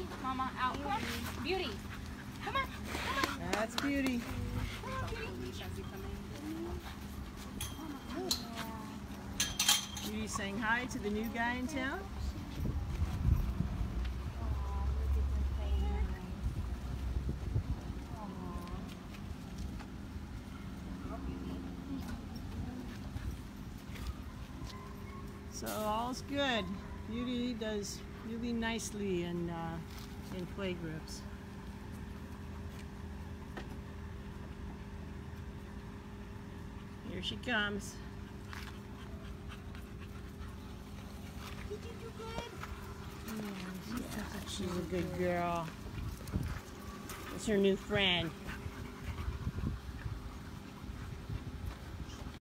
Mama, out. Come on. Beauty. Come on. Come on. That's Beauty. Come on, Beauty. Beauty saying hi to the new guy in town. So all's good. Beauty does really nicely in play groups. Here she comes. Did you do good? Yeah, she's a good girl. It's her new friend.